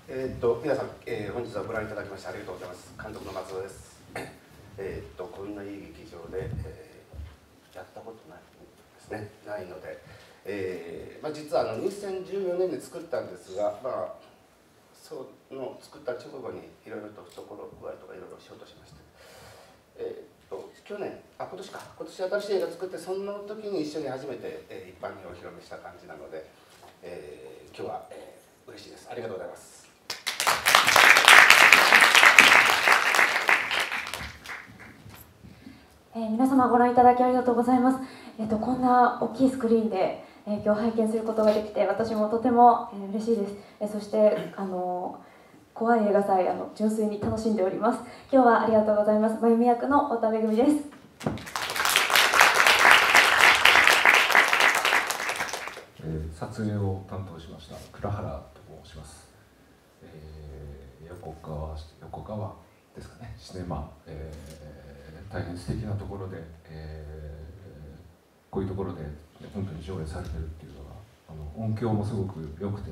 皆さん、本日はご覧いただきましてありがとうございます。監督の松尾です。こんないい劇場で、やったことないですね。ないので、実は2014年に作ったんですが、その作った直後にいろいろと懐具合とかいろいろしようとしまして、今年新しい映画作って、その時に一緒に初めて、一般にお披露目した感じなので、今日は、嬉しいです。ありがとうございます。 皆様ご覧いただきありがとうございます。こんな大きいスクリーンで、今日拝見することができて、私もとても、嬉しいです。そして怖い映画祭、純粋に楽しんでおります。今日はありがとうございます。真由美役の太田恵です。 撮影を担当しました倉原と申します。横川ですかね、シネマ、大変素敵なところで、こういうところで本当に上映されてるっていうのが音響もすごく良くて、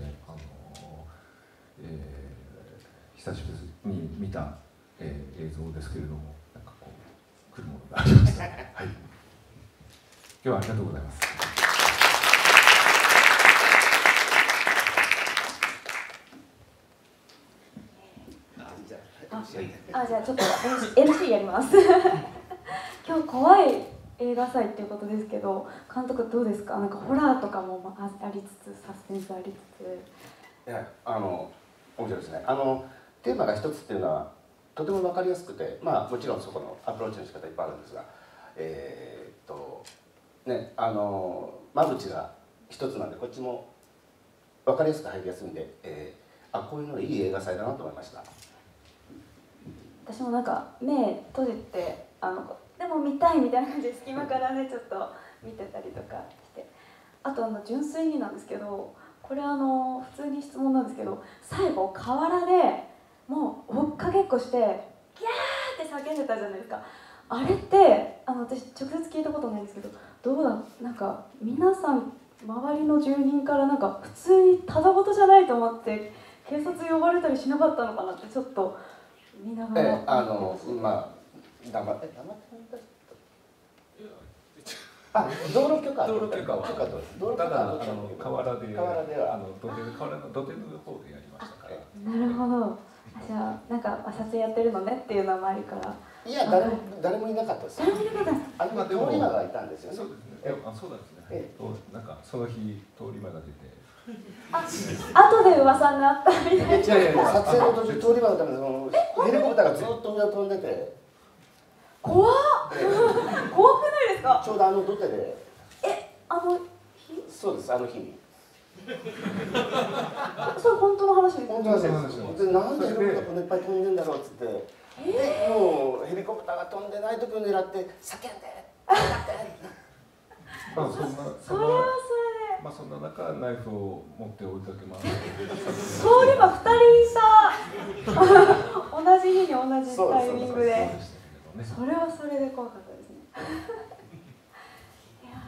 久しぶりに見た、映像ですけれども、なんかこう来るものがありました。はい、今日はありがとうございます。 じゃあちょっと MC やります今日怖い映画祭っていうことですけど、監督どうですか？なんかホラーとかもありつつ、サスペンスありつつ。 いや、面白いですね。テーマが一つっていうのはとても分かりやすくて、もちろんそこのアプローチの仕方いっぱいあるんですが、間口が一つなんで、こっちも分かりやすく入りやすいんで、こういうのいい映画祭だなと思いました。 私もなんか目閉じてでも見たいみたいな感じで隙間からねちょっと見てたりとかして、あと純粋になんですけど、これ普通に質問なんですけど、最後河原でもう追っかけっこしてギャーって叫んでたじゃないですか。あれって私直接聞いたことないんですけど、どうだ、なんか皆さん周りの住人からなんか普通にただごとじゃないと思って警察呼ばれたりしなかったのかなってちょっと見ながら。 黙って道路許可はただ河原の土手の方でやりましたから。 なるほど。じゃあなんか撮影やってるのねっていうのもありから。 いや、誰もいなかったです。 誰もいなかった。 通り魔がいたんですよね。 そうですね。そうなんですね。なんかその日通り魔が出て。 後で噂になったみたいな。 撮影の途中通り魔のためにヘリコプターがずっと上を飛んでて。 怖っ。怖くないですか？ ちょうど土手で。 日？ そうです、日に。 それ本当の話ですか？ 本当の話です。で、なんでヘリコプターこんないっぱい飛んでんだろうっつって。で、もうヘリコプターが飛んでない時を狙って叫んで。 それはそれで。そんな中ナイフを持って追いかけます。 通り魔2人いた。同じ日に同じタイミングで。それはそれで怖かったですね。いや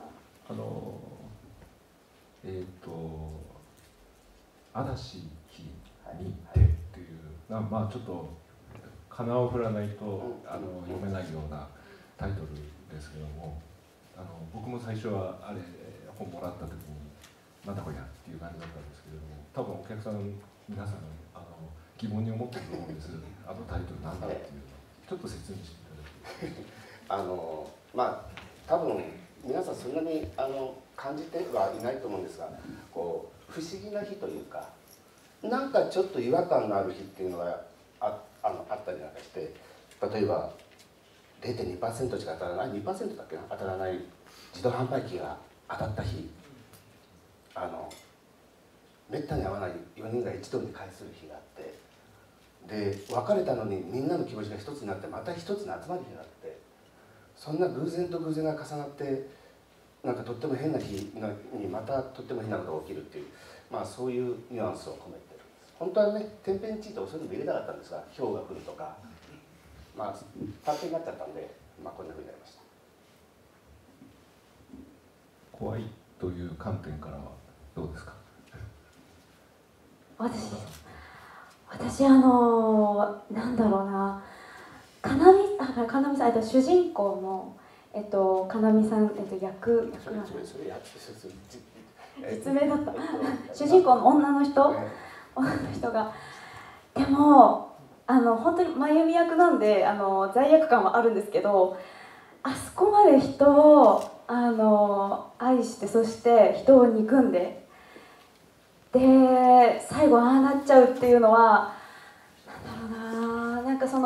嵐日にてっていう、ちょっとかなを振らないと読めないようなタイトルですけども、僕も最初はあれ本もらった時になんだこりゃっていう感じだったんですけれども、多分お客さん皆さん疑問に思ってると思うんです。タイトルなんだっていうのちょっと説明していただいて。 多分皆さんそんなに感じてはいないと思うんですが、こう不思議な日というか、なんかちょっと違和感のある日っていうのがあったりなんかして、例えば 0.2% しか当たらない、2% だっけな、当たらない自動販売機が当たった日、めったに会わない4人が一堂に会する日があって、で別れたのにみんなの気持ちが一つになってまた一つに集まる日があって、そんな偶然と偶然が重なって、なんかとっても変な日にまたとっても変なことが起きるっていう、そういうニュアンスを込めてるんです。本当はね、天変地異とかそういうのも入れたかったんですが、氷が降るとか勝手になっちゃったんで、こんなふうになりました。 怖いという観点からはどうですか？ 私私なんだろうな、かなみさん、主人公のかなみさん、役なんです実名だった主人公の女の人が、でも本当に真由美役なんで罪悪感はあるんですけど、あそこまで人を愛して、そして人を憎んで、で最後ああなっちゃうっていうのは、なんだろうな、なんか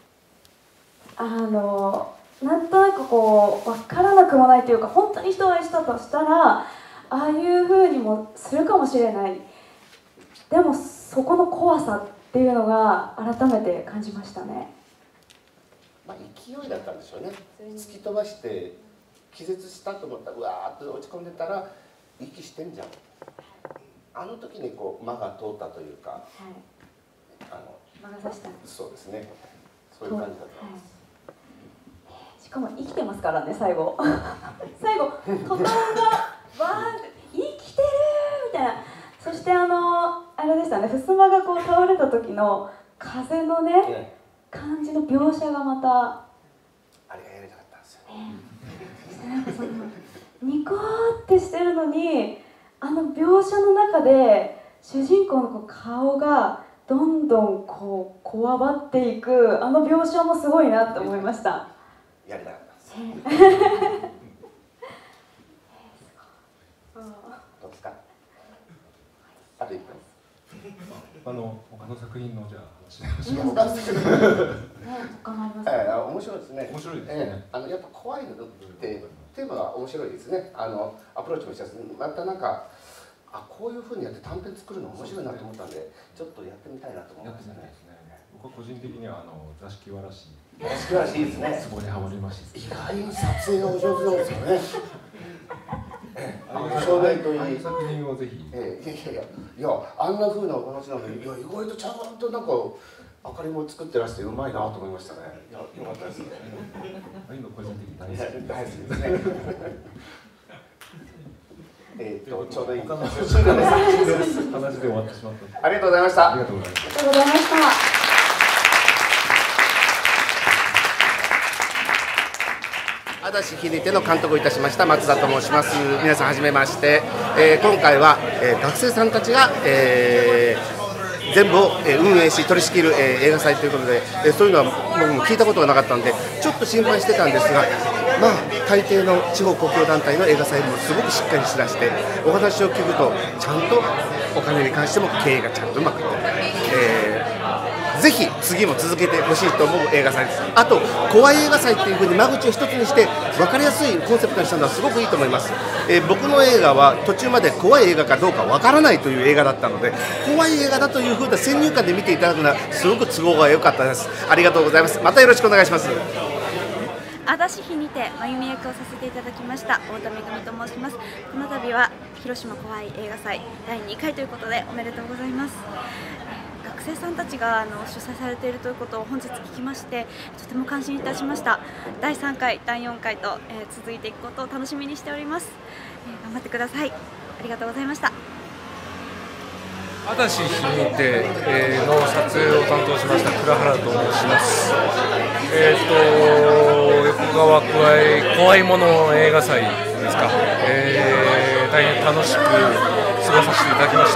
なんとなくこう分からなくもないというか、本当に人を愛したとしたらああいう風にもするかもしれない。でもそこの怖さっていうのが改めて感じましたね。 まあ勢いだったんでしょうね。突き飛ばして気絶したと思ったらうわーっと落ち込んでたら息してんじゃん。あの時にこう間が通ったというか、 間が差した。 そうですね。そういう感じだったんです。 しかも生きてますからね、最後トタンがバーンって生きてるみたいな。そしてあれでしたね、襖がこう倒れた時の風のね、感じの描写がまたあれがやりたかったんですよね。 そしてなんかニコーってしてるのに、描写の中で主人公のこう顔がどんどんこうこわばっていく描写もすごいなって思いました。 やりたかったんですよ。どうですか？あと1分。 他の作品のじゃあ話しましょう。 他の作品面白いですね。 面白いですね。 やっぱ怖いのってテーマが面白いですね。アプローチもしたし、またなんかこういう風にやって短編作るの面白いなと思ったんで、ちょっとやってみたいなと思いましたね。 僕は個人的には座敷わらしいいですね。 そこにハマりました。 意外に撮影がお上手なんですよね。少年といい作品をぜひ。 いやあんな風なお話なのに、意外とちゃんとなんか明かりも作ってらしてうまいなと思いましたね。よかったですね。 ああいうの個人的に大好き。 大好きですね。ちょうどいい話で終わってしまった。 ありがとうございました。 ありがとうございました。 ありがとうございました。 足立秀手の監督をいたしました松田と申します。皆さんはじめまして。今回は、学生さんたちが、全部を運営し取り仕切る映画祭ということで、そういうのは僕も聞いたことがなかったのでちょっと心配してたんですが、まあ大抵の地方公共団体の映画祭もすごくしっかりしだして、お話を聞くとちゃんとお金に関しても経営がちゃんとうまくいってる。ぜひ次も続けてほしいと思う映画祭です。あと怖い映画祭っていうふうに間口を一つにして分かりやすいコンセプトにしたのはすごくいいと思います。僕の映画は途中まで怖い映画かどうか分からないという映画だったので、怖い映画だというふうな先入観で見ていただくのはすごく都合が良かったです。ありがとうございます。またよろしくお願いします。 足立日にて真由美役をさせていただきました太田めぐみと申します。この度は広島怖い映画祭第2回ということでおめでとうございます。学生さんたちが主催されているということを本日聞きまして、とても感心いたしました。第3回第4回と、続いていくことを楽しみにしております。頑張ってください。ありがとうございました。 足立日にての撮影を担当しました倉原と申します。横川怖いもの映画祭ですか。大変楽しく過ごさせていただきました。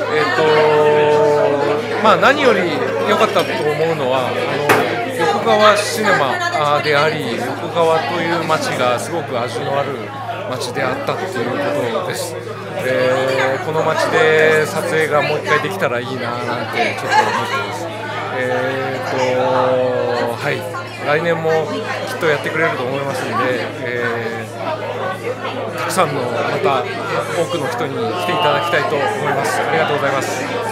何より良かったと思うのは横川シネマであり、横川という街がすごく味のある街であったということです。この街で撮影がもう一回できたらいいななんてちょっと思ってます。はい、来年もきっとやってくれると思いますので、たくさんのまた多くの人に来ていただきたいと思います。ありがとうございます。